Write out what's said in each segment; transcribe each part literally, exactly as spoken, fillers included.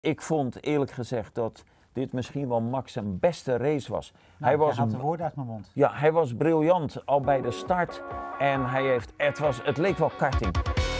Ik vond eerlijk gezegd dat dit misschien wel Max zijn beste race was. Nou, hij was had de woorden uit mijn mond. Ja, hij was briljant al bij de start en hij heeft, het, was, het leek wel karting.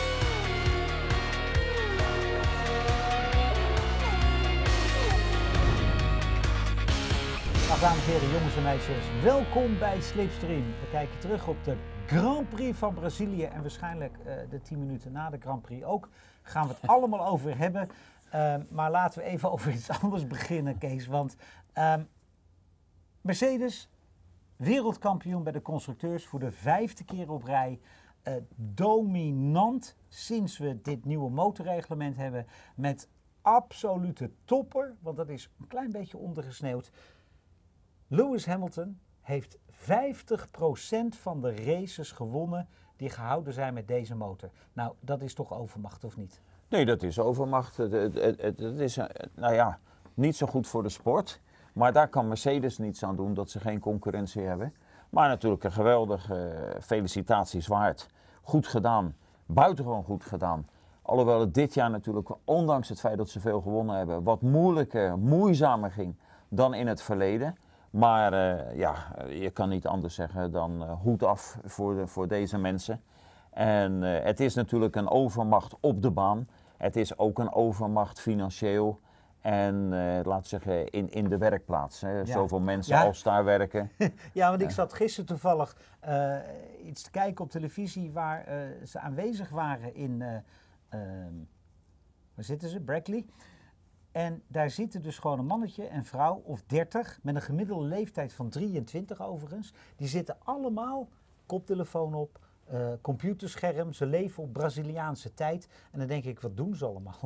Dag dames en heren, jongens en meisjes, welkom bij Slipstream. We kijken terug op de Grand Prix van Brazilië en waarschijnlijk uh, de tien minuten na de Grand Prix ook. Gaan we het allemaal over hebben. Uh, maar laten we even over iets anders beginnen, Kees. Want uh, Mercedes, wereldkampioen bij de constructeurs voor de vijfde keer op rij. Uh, dominant sinds we dit nieuwe motorreglement hebben. Met absolute topper, want dat is een klein beetje ondergesneeuwd. Lewis Hamilton heeft vijftig procent van de races gewonnen die gehouden zijn met deze motor. Nou, dat is toch overmacht, of niet? Nee, dat is overmacht. Het, het, het, het is, nou ja, niet zo goed voor de sport. Maar daar kan Mercedes niets aan doen, dat ze geen concurrentie hebben. Maar natuurlijk een geweldige uh, felicitaties waard. Goed gedaan, buitengewoon goed gedaan. Alhoewel het dit jaar natuurlijk, ondanks het feit dat ze veel gewonnen hebben, wat moeilijker, moeizamer ging dan in het verleden. Maar uh, ja, je kan niet anders zeggen dan uh, hoed af voor, de, voor deze mensen. En uh, het is natuurlijk een overmacht op de baan. Het is ook een overmacht financieel. En uh, laten we zeggen in, in de werkplaats. Hè. Ja. Zoveel mensen ja. als daar werken. Ja, want ik zat gisteren toevallig uh, iets te kijken op televisie waar uh, ze aanwezig waren in, uh, uh, waar zitten ze, Brackley. En daar zitten dus gewoon een mannetje en vrouw of dertig, met een gemiddelde leeftijd van drieëntwintig overigens. Die zitten allemaal koptelefoon op, uh, computerscherm, ze leven op Braziliaanse tijd. En dan denk ik, wat doen ze allemaal?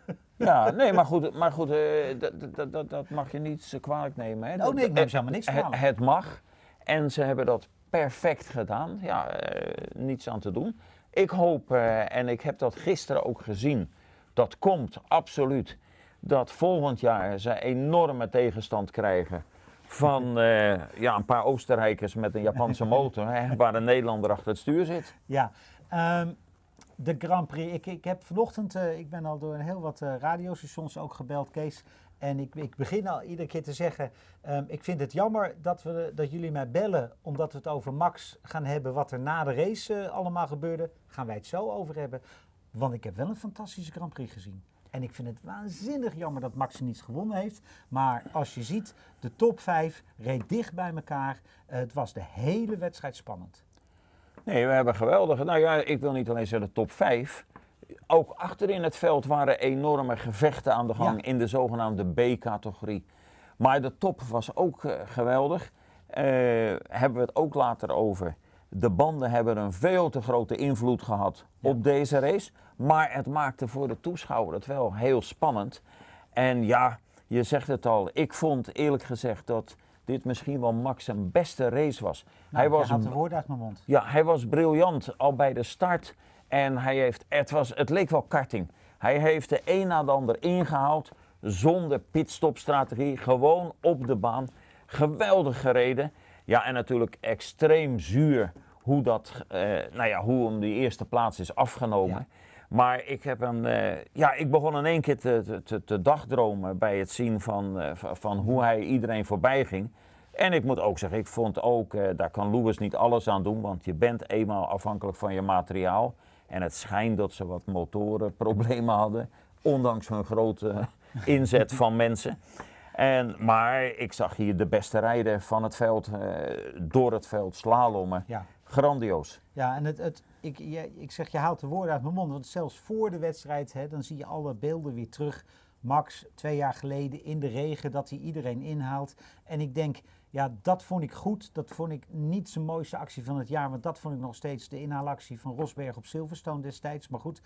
Ja, nee, maar goed, maar goed uh, dat, dat, dat, dat mag je niet kwalijk nemen. Hè. Oh nee, ik neem ze helemaal niks kwalijk. Het, het mag en ze hebben dat perfect gedaan. Ja, uh, niets aan te doen. Ik hoop, uh, en ik heb dat gisteren ook gezien, dat komt absoluut. Dat volgend jaar ze enorme tegenstand krijgen van uh, ja, een paar Oostenrijkers met een Japanse motor, hè, waar een Nederlander achter het stuur zit. Ja, um, de Grand Prix. Ik, ik heb vanochtend, uh, ik ben al door een heel wat uh, radiostations ook gebeld, Kees. En ik, ik begin al iedere keer te zeggen, um, ik vind het jammer dat, we, dat jullie mij bellen, omdat we het over Max gaan hebben, wat er na de race uh, allemaal gebeurde. Gaan wij het zo over hebben, want ik heb wel een fantastische Grand Prix gezien. En ik vind het waanzinnig jammer dat Max niets gewonnen heeft. Maar als je ziet, de top vijf reed dicht bij elkaar. Uh, het was de hele wedstrijd spannend. Nee, we hebben geweldige. Nou ja, ik wil niet alleen zeggen de top vijf. Ook achterin het veld waren enorme gevechten aan de gang ja. in de zogenaamde B-categorie. Maar de top was ook uh, geweldig. Uh, hebben we het ook later over. De banden hebben een veel te grote invloed gehad ja. op deze race. Maar het maakte voor de toeschouwer het wel heel spannend. En ja, je zegt het al. Ik vond eerlijk gezegd dat dit misschien wel Max zijn beste race was. Nou, hij was had de woorden uit mijn mond. Ja, hij was briljant al bij de start. En hij heeft, het, was, het leek wel karting. Hij heeft de een na de ander ingehaald. Zonder pitstopstrategie. Gewoon op de baan. Geweldig gereden. Ja, en natuurlijk extreem zuur hoe, dat, uh, nou ja, hoe hem die eerste plaats is afgenomen. Ja. Maar ik, heb een, uh, ja, ik begon in één keer te, te, te dagdromen bij het zien van, uh, van hoe hij iedereen voorbij ging. En ik moet ook zeggen, ik vond ook, uh, daar kan Lewis niet alles aan doen, want je bent eenmaal afhankelijk van je materiaal. En het schijnt dat ze wat motorenproblemen hadden, ondanks hun grote inzet van mensen. En, maar ik zag hier de beste rijder van het veld, uh, door het veld slalommen. Ja. Grandioos. Ja, en het, het, ik, je, ik zeg, je haalt de woorden uit mijn mond, want zelfs voor de wedstrijd, hè, dan zie je alle beelden weer terug. Max, twee jaar geleden in de regen, dat hij iedereen inhaalt. En ik denk, ja, dat vond ik goed. Dat vond ik niet zijn mooiste actie van het jaar, want dat vond ik nog steeds de inhaalactie van Rosberg op Silverstone destijds. Maar goed,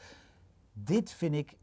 dit vind ik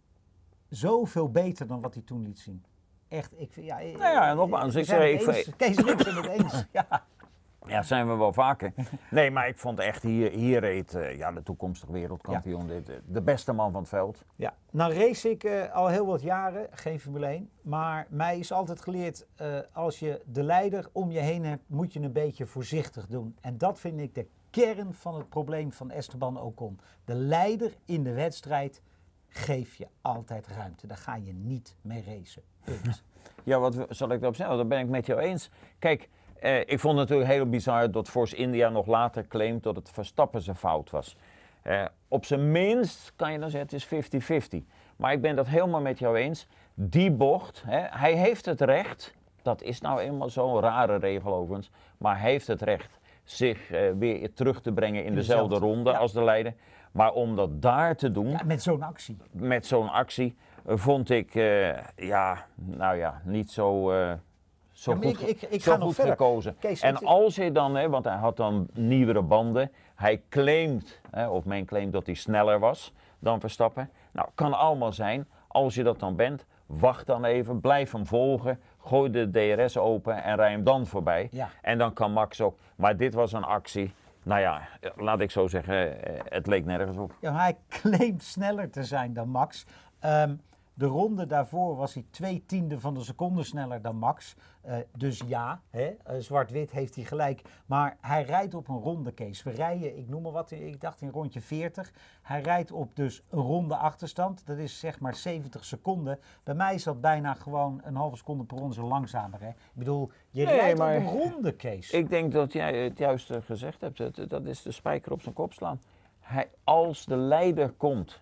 zoveel beter dan wat hij toen liet zien. Echt, ik vind, ja... Nou ja, nogmaals, ik zeg... Ik, Kees en ik zijn het eens, ja. Ja, zijn we wel vaker. Nee, maar ik vond echt, hier, hier reed uh, ja, de toekomstige wereldkampioen, ja. de, de beste man van het veld. Ja, nou race ik uh, al heel wat jaren, geen Formule één. Maar mij is altijd geleerd, uh, als je de leider om je heen hebt, moet je een beetje voorzichtig doen. En dat vind ik de kern van het probleem van Esteban Ocon. De leider in de wedstrijd geef je altijd ruimte. Daar ga je niet mee racen. Punt. Ja, wat zal ik daarop zeggen? Dat ben ik met jou eens. Kijk, eh, ik vond het natuurlijk heel bizar dat Force India nog later claimt dat het Verstappen zijn fout was. Eh, op zijn minst kan je dan zeggen, het is vijftig vijftig. Maar ik ben dat helemaal met jou eens. Die bocht, hè, hij heeft het recht, dat is nou eenmaal zo'n rare regel overigens, maar hij heeft het recht zich uh, weer terug te brengen in, in dezelfde, dezelfde ronde ja. als de leider. Maar om dat daar te doen, ja, met zo'n actie, met zo'n actie uh, vond ik, uh, ja, nou ja, niet zo, uh, zo ja, goed, ik, ik, ik zo ga goed nog verder. gekozen. Kees, en het... als hij dan, hè, want hij had dan nieuwere banden, hij claimt, hè, of men claimt dat hij sneller was dan Verstappen. Nou, kan allemaal zijn. Als je dat dan bent, wacht dan even, blijf hem volgen, gooi de D R S open en rij hem dan voorbij. Ja. En dan kan Max ook. Maar dit was een actie, nou ja, laat ik zo zeggen, het leek nergens op. Ja, maar hij claimt sneller te zijn dan Max. Um, de ronde daarvoor was hij twee tienden van de seconde sneller dan Max. Uh, dus ja, hè, uh, zwart-wit heeft hij gelijk. Maar hij rijdt op een ronde, Kees. We rijden, ik noem maar wat, ik dacht in rondje veertig. Hij rijdt op dus een ronde achterstand. Dat is zeg maar zeventig seconden. Bij mij is dat bijna gewoon een halve seconde per ronde langzamer. Hè? Ik bedoel, je nee, rijdt maar op een ronde, Kees. Ik denk dat jij het juiste gezegd hebt. Dat, dat is de spijker op zijn kop slaan. Hij, als de leider komt,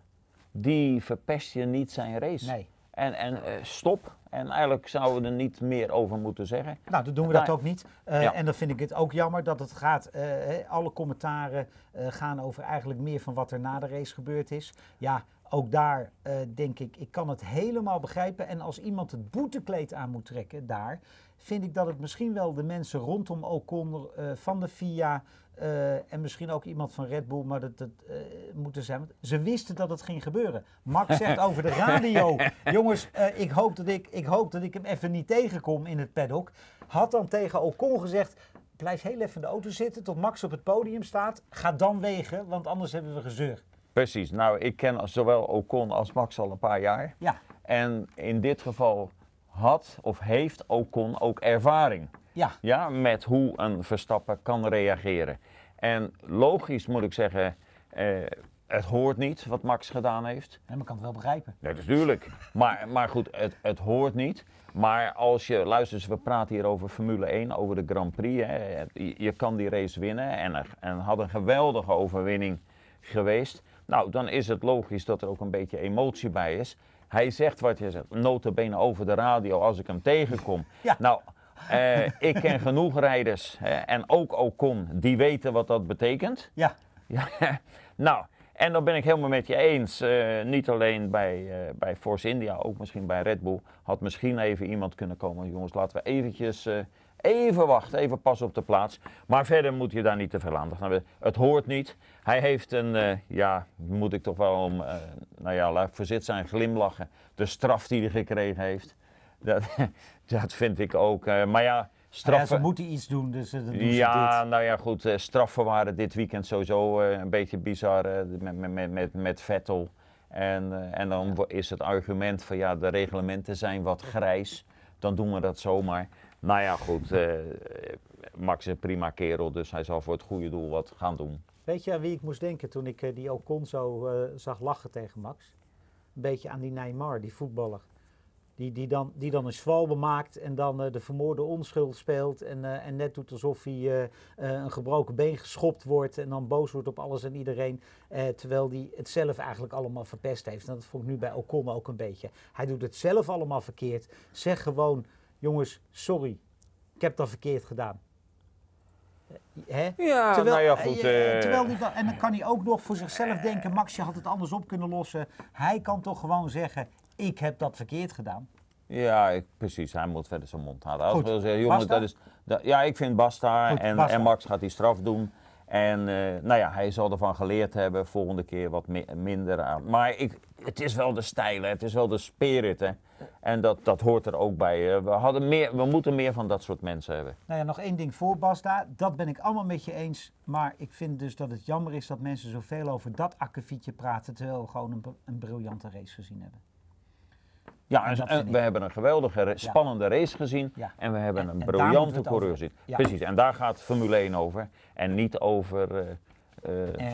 die verpest je niet zijn race. Nee. En, en uh, stop. En eigenlijk zouden we er niet meer over moeten zeggen. Nou, dan doen we dat ook niet. Uh, ja. En dan vind ik het ook jammer dat het gaat... Uh, alle commentaren uh, gaan over eigenlijk meer van wat er na de race gebeurd is. Ja, ook daar uh, denk ik, ik kan het helemaal begrijpen. En als iemand het boetekleed aan moet trekken daar... vind ik dat het misschien wel de mensen rondom Ocon uh, van de F I A... Uh, en misschien ook iemand van Red Bull, maar dat, dat uh, moeten zijn. Ze wisten dat het ging gebeuren. Max zegt over de radio, jongens, uh, ik, hoop dat ik, ik hoop dat ik hem even niet tegenkom in het paddock. Had dan tegen Ocon gezegd, blijf heel even in de auto zitten tot Max op het podium staat. Ga dan wegen, want anders hebben we gezeur. Precies, nou ik ken zowel Ocon als Max al een paar jaar. Ja. En in dit geval had of heeft Ocon ook ervaring. Ja. Ja, met hoe een Verstappen kan reageren. En logisch moet ik zeggen, eh, het hoort niet wat Max gedaan heeft. Ja, maar ik kan het wel begrijpen. Nee, natuurlijk. Maar, maar goed, het, het hoort niet. Maar als je, luister, we praten hier over Formule één, over de Grand Prix. Hè. Je, je kan die race winnen en, en had een geweldige overwinning geweest. Nou, dan is het logisch dat er ook een beetje emotie bij is. Hij zegt wat je zegt, nota bene over de radio als ik hem tegenkom. Ja. Nou, uh, ik ken genoeg rijders hè, en ook Ocon, die weten wat dat betekent. Ja. Ja. Nou, en dan ben ik helemaal met je eens. Uh, niet alleen bij, uh, bij Force India, ook misschien bij Red Bull. Had misschien even iemand kunnen komen. Jongens, laten we eventjes... Uh, Even wachten, even pas op de plaats. Maar verder moet je daar niet te veel aandacht aan hebben. Het hoort niet. Hij heeft een, uh, ja, moet ik toch wel om, uh, nou ja, laat ik verzit zijn glimlachen. De straf die hij gekregen heeft. Dat, dat vind ik ook. Uh, maar ja, straffen... Ja, ze moeten iets doen, dus uh, dan doen ja, ze dit. nou ja, goed. Uh, straffen waren dit weekend sowieso uh, een beetje bizar uh, met, met, met, met Vettel. En, uh, en dan ja. is het argument van ja, de reglementen zijn wat grijs. Dan doen we dat zomaar. Nou ja, goed, uh, Max is een prima kerel, dus hij zal voor het goede doel wat gaan doen. Weet je aan wie ik moest denken toen ik uh, die Ocon zo uh, zag lachen tegen Max? Een beetje aan die Neymar, die voetballer. Die, die, dan, die dan een zwalbe maakt en dan uh, de vermoorde onschuld speelt en, uh, en net doet alsof hij uh, uh, een gebroken been geschopt wordt en dan boos wordt op alles en iedereen. Uh, terwijl hij het zelf eigenlijk allemaal verpest heeft. En dat vond ik nu bij Ocon ook een beetje. Hij doet het zelf allemaal verkeerd. Zeg gewoon... Jongens, sorry, ik heb dat verkeerd gedaan. Hè? Ja, terwijl, nou ja, goed. Uh, uh... terwijl die dan, en dan kan hij ook nog voor zichzelf denken, Max, je had het anders op kunnen lossen. Hij kan toch gewoon zeggen, ik heb dat verkeerd gedaan. Ja, ik, precies. Hij moet verder zijn mond houden. Als Goed. wil zeggen, jongens, dat is, dat, ja, ik vind basta. Goed, en, basta. en Max gaat die straf doen. En uh, nou ja, hij zal ervan geleerd hebben, volgende keer wat mi minder aan. Maar ik, het is wel de stijl, hè. Het is wel de spirit. Hè. En dat, dat hoort er ook bij. We, hadden meer, we moeten meer van dat soort mensen hebben. Nou ja, nog één ding voor Basta. Dat ben ik allemaal met je eens. Maar ik vind dus dat het jammer is dat mensen zoveel over dat akkefietje praten, terwijl we gewoon een, een briljante race gezien hebben. Ja, en, en we hebben een geweldige, spannende ja. race gezien ja. en we hebben en, een en briljante coureur gezien. Ja. Precies, en daar gaat Formule één over. En niet over uh, Uh, Eh.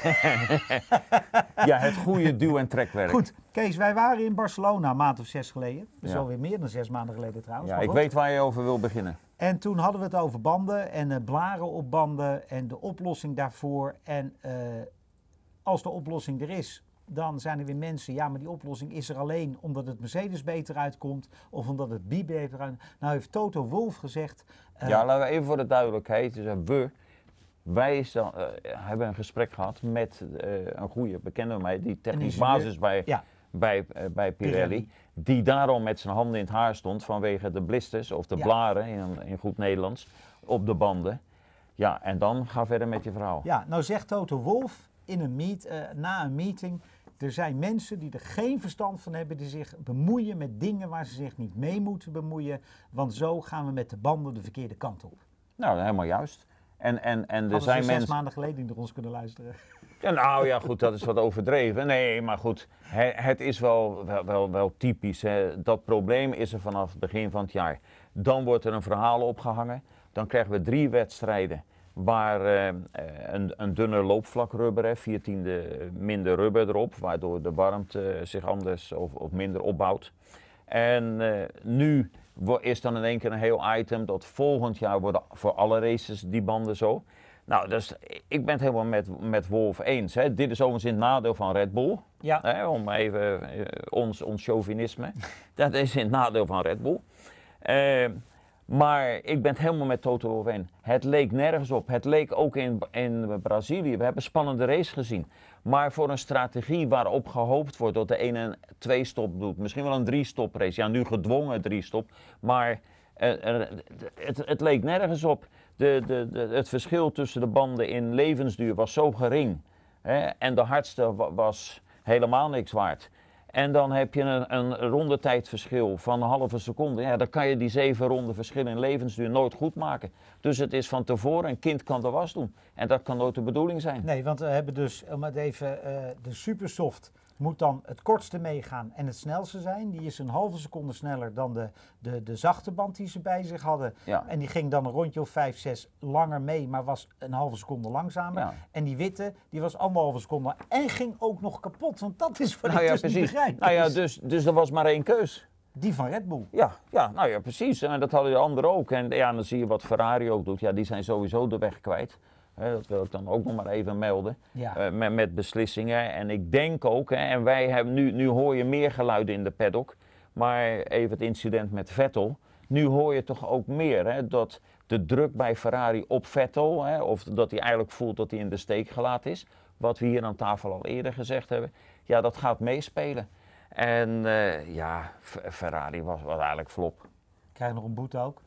ja, het goede duw- en trekwerk. Goed, Kees, wij waren in Barcelona een maand of zes geleden. Dat is Ja. alweer meer dan zes maanden geleden trouwens. Ja, maar ik goed. weet waar je over wil beginnen. En toen hadden we het over banden en uh, blaren op banden en de oplossing daarvoor. En uh, als de oplossing er is, dan zijn er weer mensen, ja, maar die oplossing is er alleen omdat het Mercedes beter uitkomt of omdat het B beter uitkomt. Nou heeft Toto Wolff gezegd... Uh, ja, laten we even voor de duidelijkheid, dus we, wij stel, uh, hebben een gesprek gehad met uh, een goede bekende van mij, die technisch basis bij, ja. bij, uh, bij Pirelli, Pirelli, die daarom met zijn handen in het haar stond vanwege de blisters of de ja. blaren, in, in goed Nederlands, op de banden. Ja, en dan ga verder met je verhaal. Ja, nou zegt Toto Wolff in een meet, uh, na een meeting... Er zijn mensen die er geen verstand van hebben, die zich bemoeien met dingen waar ze zich niet mee moeten bemoeien. Want zo gaan we met de banden de verkeerde kant op. Nou, helemaal juist. En, en, en er Hadden zijn ze mensen... zes maanden geleden naar ons kunnen luisteren. Ja, nou ja, goed, dat is wat overdreven. Nee, maar goed, het, het is wel, wel, wel, wel typisch. Hè. Dat probleem is er vanaf het begin van het jaar. Dan wordt er een verhaal opgehangen. Dan krijgen we drie wedstrijden. Waar uh, een, een dunner loopvlakrubber, hè, viertiende minder rubber erop, waardoor de warmte uh, zich anders of, of minder opbouwt. En uh, nu is dan in één keer een heel item dat volgend jaar worden voor alle races die banden zo. Nou, dus ik ben het helemaal met, met Wolff eens. Hè. Dit is overigens in het nadeel van Red Bull. Ja. Hè, om even uh, ons, ons chauvinisme. Dat is in het nadeel van Red Bull. Uh, Maar ik ben het helemaal met Toto Wolff eens. Het leek nergens op. Het leek ook in, in Brazilië. We hebben een spannende race gezien. Maar voor een strategie waarop gehoopt wordt dat de ene een twee-stop doet. Misschien wel een drie-stop race. Ja, nu gedwongen drie-stop. Maar uh, uh, het, het leek nergens op. De, de, de, het verschil tussen de banden in levensduur was zo gering. Hè? En de hardste was helemaal niks waard. En dan heb je een, een rondetijdverschil van een halve seconde. Ja, dan kan je die zeven ronden verschil in levensduur nooit goed maken. Dus het is van tevoren, een kind kan de was doen. En dat kan nooit de bedoeling zijn. Nee, want we hebben dus, om het even, uh, de Supersoft moet dan het kortste meegaan en het snelste zijn. Die is een halve seconde sneller dan de, de, de zachte band die ze bij zich hadden. Ja. En die ging dan een rondje of vijf, zes langer mee, maar was een halve seconde langzamer. Ja. En die witte, die was anderhalve seconde en ging ook nog kapot. Want dat is wat nou ik ja, dus precies. niet begrijp. Nou ja, dus, dus er was maar één keus. Die van Red Bull. Ja, ja, nou ja, precies. En dat hadden de anderen ook. En ja, dan zie je wat Ferrari ook doet. Ja, die zijn sowieso de weg kwijt. He, dat wil ik dan ook nog maar even melden, Ja. uh, met, met beslissingen. En ik denk ook, hè, en wij hebben nu, nu hoor je meer geluiden in de paddock, maar even het incident met Vettel. Nu hoor je toch ook meer, hè, dat de druk bij Ferrari op Vettel, hè, of dat hij eigenlijk voelt dat hij in de steek gelaten is, wat we hier aan tafel al eerder gezegd hebben, ja, dat gaat meespelen. En uh, ja, Ferrari was, was eigenlijk flop. Krijg je nog een boete ook?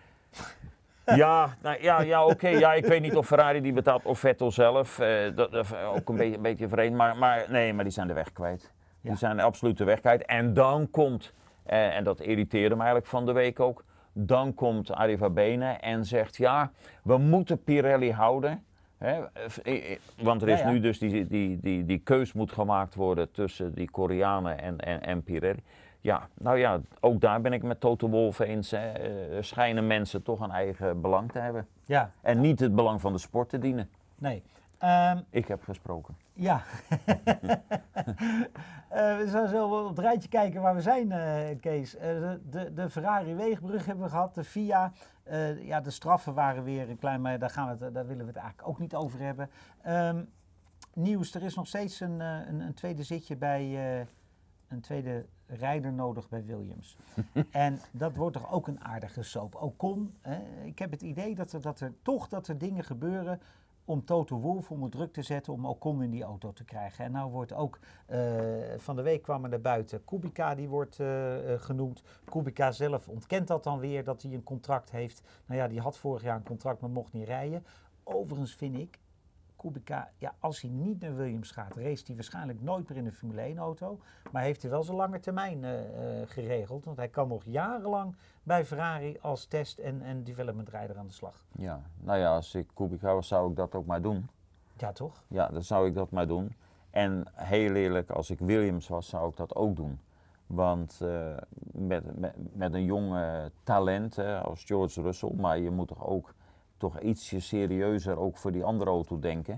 Ja, nou, ja, ja oké. Okay. Ja, ik weet niet of Ferrari die betaalt of Vettel zelf. Uh, dat is ook een beetje, een beetje vreemd. Maar, maar nee, maar die zijn de weg kwijt. Ja. Die zijn absoluut de weg kwijt. En dan komt, uh, en dat irriteerde me eigenlijk van de week ook, dan komt Arrivabene en zegt ja, we moeten Pirelli houden. Hè? Want er is ja, ja. nu dus die, die, die, die keus moet gemaakt worden tussen die Koreanen en, en, en Pirelli. Ja, nou ja, ook daar ben ik met Toto Wolff eens. Hè. Uh, schijnen mensen toch een eigen belang te hebben. Ja. En niet het belang van de sport te dienen. Nee. Um, ik heb gesproken. Ja. uh, we zullen zo op het rijtje kijken waar we zijn, uh, Kees. Uh, de, de, de Ferrari-weegbrug hebben we gehad, de F I A. Uh, ja, de straffen waren weer een klein, maar daar, gaan we het, daar willen we het eigenlijk ook niet over hebben. Um, nieuws, er is nog steeds een, een, een tweede zitje bij... Uh, een tweede rijder nodig bij Williams. En dat wordt toch ook een aardige soap. Ocon, hè, ik heb het idee dat er, dat er toch dat er dingen gebeuren om Toto Wolff onder druk te zetten om Ocon in die auto te krijgen. En nou wordt ook, uh, van de week kwam er naar buiten, Kubica die wordt uh, uh, genoemd. Kubica zelf ontkent dat dan weer, dat hij een contract heeft. Nou ja, die had vorig jaar een contract, maar mocht niet rijden. Overigens vind ik, Kubica, ja, als hij niet naar Williams gaat, race hij waarschijnlijk nooit meer in een Formule één auto. Maar heeft hij wel zijn lange termijn uh, uh, geregeld. Want hij kan nog jarenlang bij Ferrari als test- en, en developmentrijder aan de slag. Ja, nou ja, als ik Kubica was, zou ik dat ook maar doen. Ja, toch? Ja, dan zou ik dat maar doen. En heel eerlijk, als ik Williams was, zou ik dat ook doen. Want uh, met, met, met een jong uh, talent uh, als George Russell, maar je moet toch ook toch ietsje serieuzer ook voor die andere auto denken.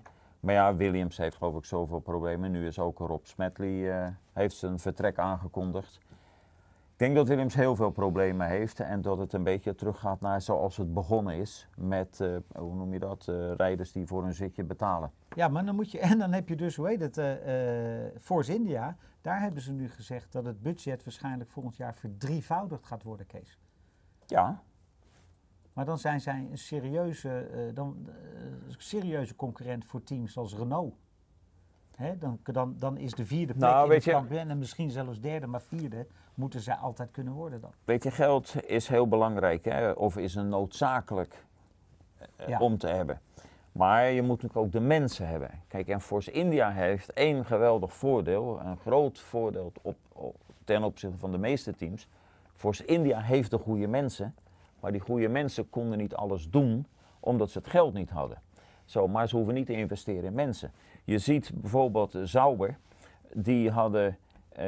Maar ja, Williams heeft geloof ik zoveel problemen. Nu is ook Rob Smedley, uh, heeft zijn vertrek aangekondigd. Ik denk dat Williams heel veel problemen heeft en dat het een beetje teruggaat naar zoals het begonnen is. Met, uh, hoe noem je dat, uh, rijders die voor een zitje betalen. Ja, maar dan moet je, en dan heb je dus, hoe heet het, uh, uh, Force India. Daar hebben ze nu gezegd dat het budget waarschijnlijk volgend jaar verdrievoudigd gaat worden, Kees. Ja. Maar dan zijn zij een serieuze, uh, dan, uh, serieuze concurrent voor teams als Renault. Hè, dan, dan, dan is de vierde plek nou, in weet het je, kampioen en misschien zelfs derde, maar vierde moeten zij altijd kunnen worden dan. Weet je, geld is heel belangrijk, hè? Of is een noodzakelijk uh, ja. om te hebben. Maar je moet natuurlijk ook de mensen hebben. Kijk, en Force India heeft één geweldig voordeel, een groot voordeel op, op, ten opzichte van de meeste teams. Force India heeft de goede mensen, maar die goede mensen konden niet alles doen omdat ze het geld niet hadden. Zo, maar ze hoeven niet te investeren in mensen. Je ziet bijvoorbeeld Sauber, die hadden uh,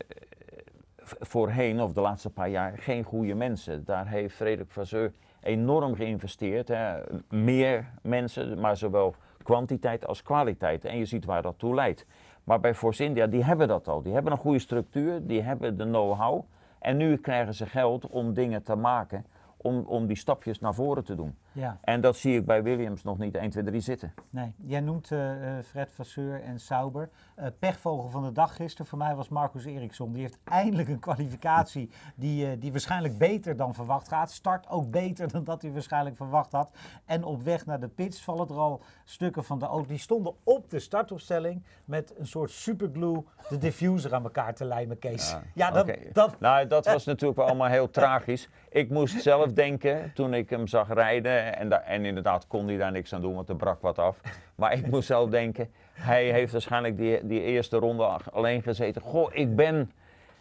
voorheen, of de laatste paar jaar, geen goede mensen. Daar heeft Frederik Vasseur enorm geïnvesteerd. Hè. Meer mensen, maar zowel kwantiteit als kwaliteit. En je ziet waar dat toe leidt. Maar bij Force India, die hebben dat al. Die hebben een goede structuur, die hebben de know-how. En nu krijgen ze geld om dingen te maken, om, om die stapjes naar voren te doen. Ja. En dat zie ik bij Williams nog niet één, twee, drie zitten. Nee, jij noemt uh, Fred Vasseur en Sauber. Uh, pechvogel van de dag gisteren voor mij was Marcus Ericsson. Die heeft eindelijk een kwalificatie die, uh, die waarschijnlijk beter dan verwacht gaat. Start ook beter dan dat hij waarschijnlijk verwacht had. En op weg naar de pits vallen er al stukken van de auto. Die stonden op de startopstelling met een soort superglue de diffuser aan elkaar te lijmen, Kees. Ja, ja dat, okay. dat... Nou, dat was natuurlijk wel allemaal heel tragisch. Ik moest zelf denken toen ik hem zag rijden. En, da- en inderdaad kon hij daar niks aan doen, want er brak wat af. Maar ik moest zelf denken, hij heeft waarschijnlijk die, die eerste ronde alleen gezeten. Goh, ik ben,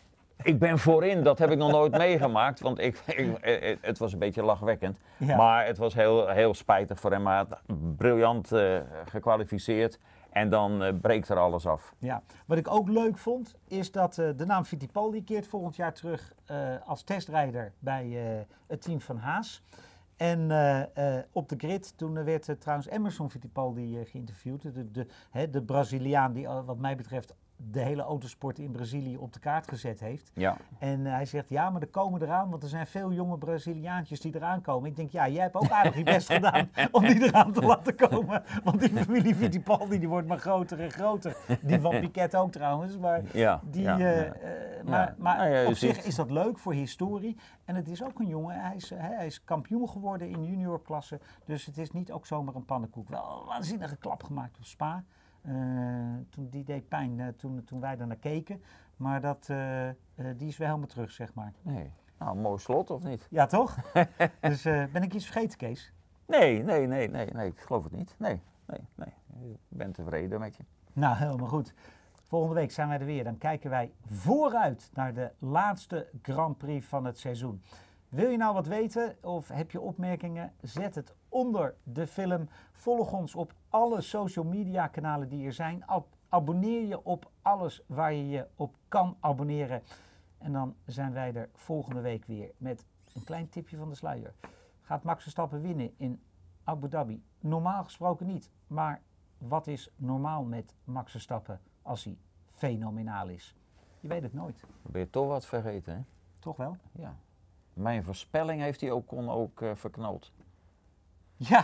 ik ben voorin, dat heb ik nog nooit meegemaakt. Want ik, ik, het was een beetje lachwekkend. Ja. Maar het was heel, heel spijtig voor hem. Maar hij had briljant uh, gekwalificeerd. En dan uh, breekt er alles af. Ja, wat ik ook leuk vond, is dat uh, de naam Fittipaldi keert volgend jaar terug uh, als testrijder bij uh, het team van Haas. En uh, uh, op de grid, toen werd uh, trouwens Emerson Fittipaldi uh, geïnterviewd. De, de, hè, de Braziliaan die uh, wat mij betreft de hele autosport in Brazilië op de kaart gezet heeft. Ja. En uh, hij zegt, ja, maar er komen eraan, want er zijn veel jonge Braziliaantjes die eraan komen. Ik denk, ja, jij hebt ook aardig je best gedaan om die eraan te laten komen. Want die familie Fittipaldi, die wordt maar groter en groter. Die van Piquet ook trouwens. Maar, ja, die, ja, uh, ja. Uh, maar, ja. maar nou ja, op ziet. zich is dat leuk voor historie. En het is ook een jongen, hij is, hij is kampioen geworden in juniorklasse. Dus het is niet ook zomaar een pannenkoek. Wel een waanzinnige klap gemaakt op Spa. Uh, toen, die deed pijn uh, toen, toen wij daar naar keken. Maar dat, uh, uh, die is weer helemaal terug, zeg maar. Nee. Nou, een mooi slot, of niet? Ja, toch? Dus uh, ben ik iets vergeten, Kees? Nee, nee, nee, nee, nee, ik geloof het niet. Nee, nee, nee. Ik ben tevreden met je. Nou, helemaal goed. Volgende week zijn wij er weer. Dan kijken wij vooruit naar de laatste Grand Prix van het seizoen. Wil je nou wat weten of heb je opmerkingen? Zet het onder de film. Volg ons op alle social media kanalen die er zijn. Ab- abonneer je op alles waar je je op kan abonneren. En dan zijn wij er volgende week weer met een klein tipje van de sluier. Gaat Max Verstappen winnen in Abu Dhabi? Normaal gesproken niet. Maar wat is normaal met Max Verstappen als hij fenomenaal is? Je weet het nooit. Dan ben je toch wat vergeten, hè? Toch wel? Ja. Mijn voorspelling heeft hij ook, kon ook uh, verknald. Ja.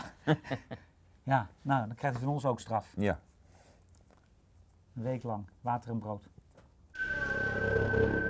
Ja, nou, dan krijgt hij van ons ook straf. Ja. Een week lang, water en brood.